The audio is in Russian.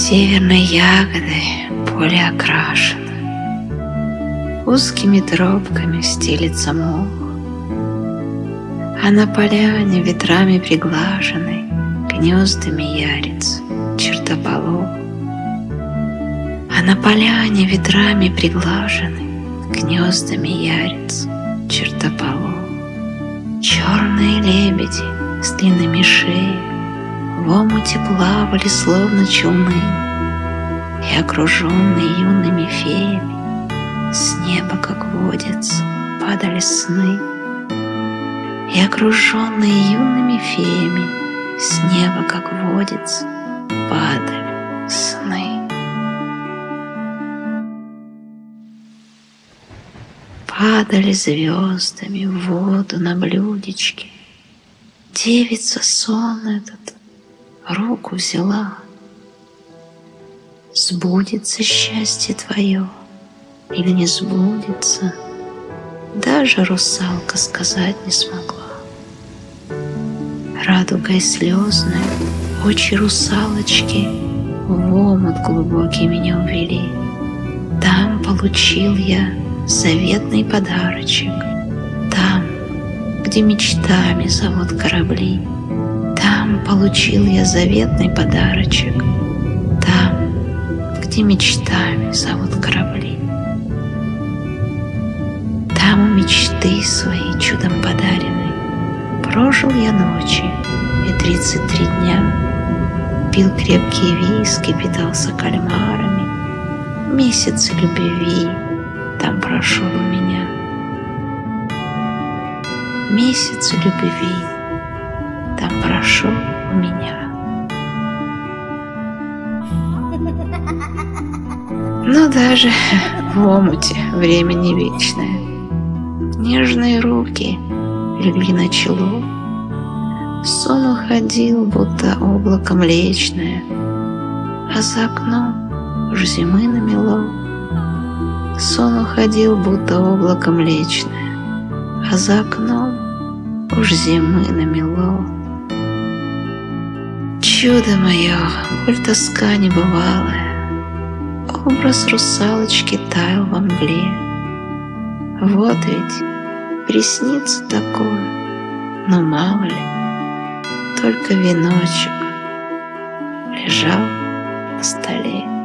Северной ягодой поле окрашено, узкими тропками стелится мох, а на поляне ветрами приглаженной гнездами яриц чертополох. А на поляне ветрами приглаженной гнездами яриц чертополох. Черные лебеди с длинными шеями в омуте плавали, словно челны, и, окруженные юными феями, с неба, как водится, падали сны. И, окруженные юными феями, с неба, как водится, падали сны. Падали звездами в воду на блюдечке. Девица сон этот руку взяла. Сбудется счастье твое или не сбудется, даже русалка сказать не смогла. Радугой слезной очи русалочки в омут глубокий меня увели. Там получил я заветный подарочек, там, где мечтами зовут корабли. Там получил я заветный подарочек, там, где мечтами зовут корабли. Там у мечты своей чудом подаренной прожил я ночи и 33 дня. Пил крепкие виски, питался кальмарами. Месяц любви там прошел у меня. Месяц любви там прошел у меня. Но даже в омуте время не вечное. Нежные руки легли на чело. Сон уходил, будто облако млечное, а за окном уж зимы намело. Сон уходил, будто облако млечное, а за окном уж зимы намело. Чудо мое, боль тоска небывалая, образ русалочки таял во мгле. Вот ведь приснится такое, но мало ли, только веночек лежал на столе.